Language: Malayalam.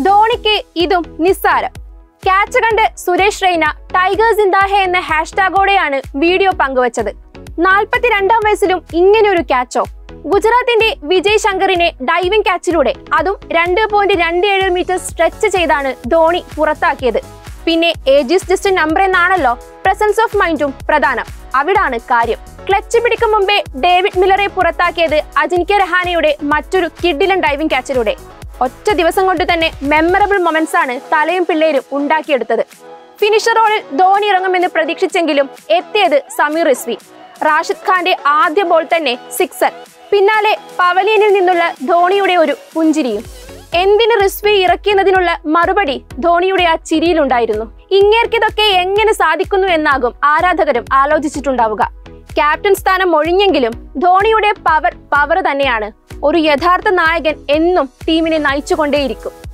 ധോണിക്ക് ഇതും നിസ്സാരം. ക്യാച്ച് കണ്ട് സുരേഷ് റെയ്ന ടൈഗേഴ്സ് സിന്ദാഹെ എന്ന ഹാഷ്ടാഗോടെയാണ് വീഡിയോ പങ്കുവച്ചത്. 42-ാം വയസ്സിലും ഇങ്ങനെയൊരു ക്യാച്ചോ? ഗുജറാത്തിന്റെ വിജയ് ശങ്കറിനെ ഡൈവിംഗ് ക്യാച്ചിലൂടെ, അതും 2.27 മീറ്റർ സ്ട്രെച്ച് ചെയ്താണ് ധോണി പുറത്താക്കിയത്. പിന്നെ ഏജ് ഈസ് ജസ്റ്റ് നമ്പർ എന്നാണല്ലോ, പ്രസൻസ് ഓഫ് മൈൻഡും പ്രധാനം. അവിടാണ് കാര്യം. ക്ലച്ച് പിടിക്കും മുമ്പേ ഡേവിഡ് മില്ലറെ പുറത്താക്കിയത് അജിൻക്യ രഹാനെയുടെ മറ്റൊരു കിഡിലൻ ഡൈവിംഗ് ക്യാച്ചിലൂടെ. ഒറ്റ ദിവസം കൊണ്ട് തന്നെ മെമ്മറബിൾ മൊമെന്റ്സ് ആണ് തലയും പിള്ളേരും ഉണ്ടാക്കിയെടുത്തത്. ഫിനിഷർ റോളിൽ ധോണി ഇറങ്ങുമെന്ന് പ്രതീക്ഷിച്ചെങ്കിലും എത്തിയത് സമീർ റിസ്വി. റാഷിദ് ഖാന്റെ ആദ്യ ബോൾ തന്നെ സിക്സർ, പിന്നാലെ പവലിയനിൽ നിന്നുള്ള ധോണിയുടെ ഒരു പുഞ്ചിരിയും. എന്തിന് റിസ്വി ഇറക്കിയതിനുള്ള മറുപടി ധോണിയുടെ ആ ചിരിയിലുണ്ടായിരുന്നു. ഇങ്ങേർക്കിതൊക്കെ എങ്ങനെ സാധിക്കുന്നു എന്നാകും ആരാധകരും ആലോചിച്ചിട്ടുണ്ടാവുക. ക്യാപ്റ്റൻ സ്ഥാനം ഒഴിഞ്ഞെങ്കിലും ധോണിയുടെ പവർ തന്നെയാണ്. ഒരു യഥാർത്ഥ നായകൻ എന്നും ടീമിനെ നയിച്ചുകൊണ്ടേയിരിക്കും.